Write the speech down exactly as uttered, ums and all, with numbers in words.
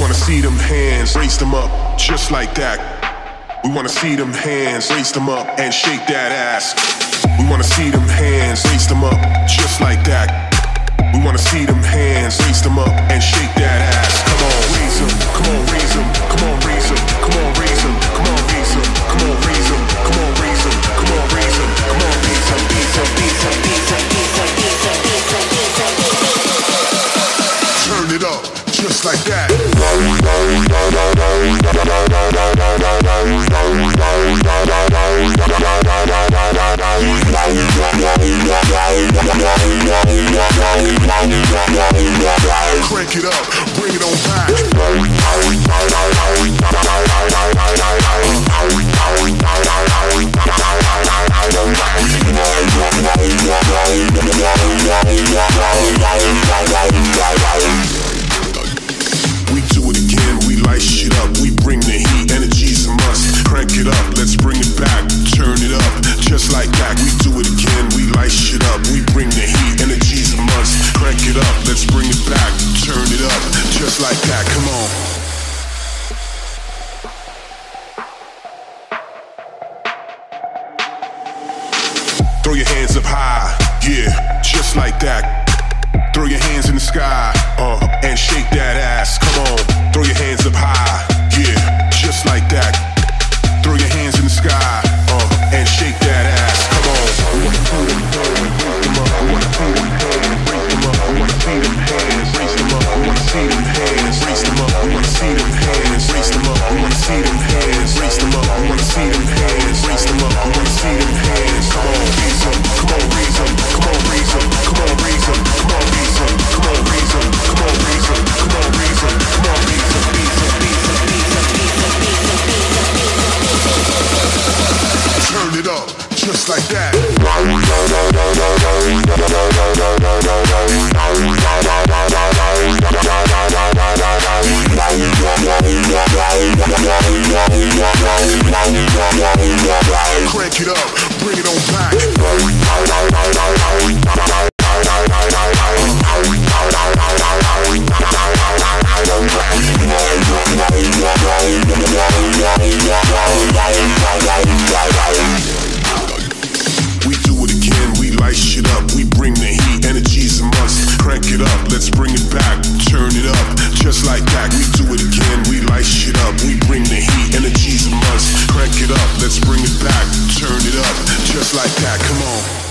wanna see them hands, raise them up, just like that. We wanna see them hands, raise them up, and shake that ass. We wanna see them hands, raise them up, just like that. We wanna see them hands, raise them up, and shake that ass. Come on, raise them, come on, raise them, come on, raise them, come on, raise them, come on, raise them, come on, raise them, come on, raise them, come on, raise them, come on, raise them, raise them, raise them, raise them, raise them, raise them, raise them, raise them, raise them. Turn it up, just like that. Crank it up, bring it on back. We do it again, we light shit up, we bring the heat, energy's a must. Crank it up, let's bring it back, turn it up, just like that. We do it again, we light shit up, we bring the heat, energy's a must. Crank it up, let's bring it back, turn it up, just like that. Come on. Throw your hands up high, yeah, just like that. Throw your hands in the sky, uh, and shake that ass. Come on, throw your hands up high, yeah, just like that. Throw your hands in the sky, uh, and shake that ass. Come on. We wanna see them hands, raise them up. We wanna see them hands, raise them up. We wanna see them hands, raise them up. We wanna see them hands, raise them up. We wanna see them hands, raise them up. We wanna see them hands, raise them up. We wanna see them hands, raise them up. We wanna see them hands. Come on, raise them. Come on, raise them. Come on, raise them. Come on, raise them. Come on, raise them. Come on, raise them. Come on, raise them. Come on, raise them. Come on, raise them. Raise them. Raise them. Raise them. Raise them. Raise them. Turn it up, just like that. Crank it up, bring it on back. We do it again, we light shit up, we bring the heat, energy's a must. Crank it up, let's bring it back, turn it up, just like that. We do it again, we light shit up, we bring the heat, energy's a must. Crank it up, let's bring it back, turn it up, just like that. Come on.